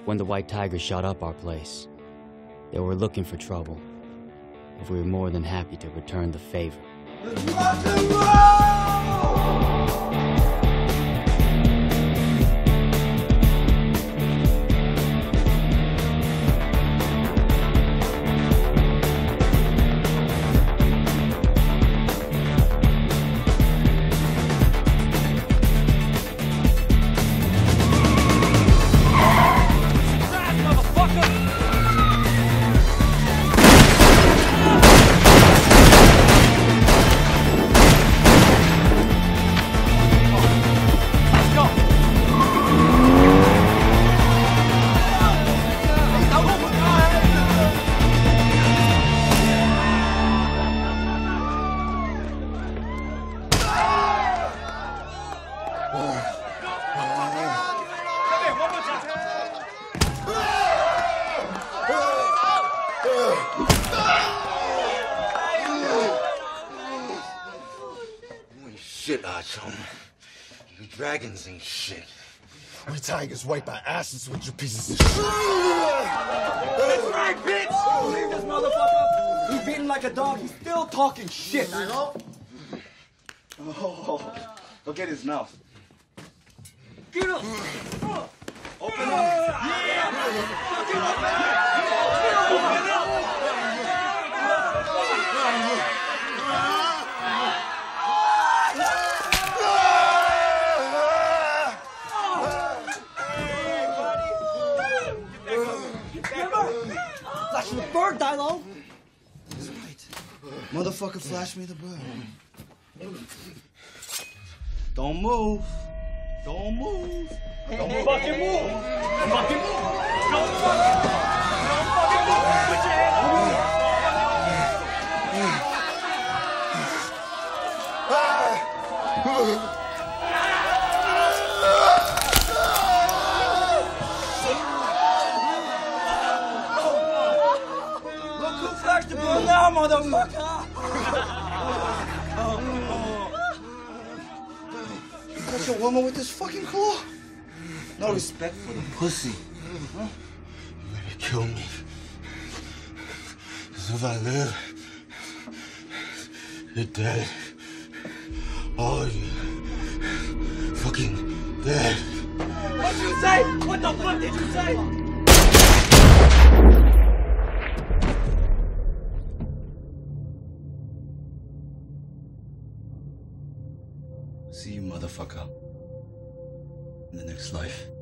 when the White Tigers shot up our place. They were looking for trouble, and we were more than happy to return the favor. Rock and roll! Shit, Achom. You dragons ain't shit. We tigers wipe our asses with you pieces of shit. That's right, bitch! Leave this motherfucker! He's beating like a dog, he's still talking shit. Oh, look at his mouth. Get him! Open up! Yeah! Fucking open up! Flash me the bird, Dilo! That's right. Motherfucker, flash me the bird. Don't move. Don't move. Don't fucking move. Fucking move. Don't fucking move. Put your hand up. Flash the bird now, motherfucker! You touch a woman with this fucking claw? No respect for the pussy. Huh? You better kill me. Because if I live, you're dead. All of you. Fucking dead. What'd you say? What the fuck did you say? See you, motherfucker, in the next life.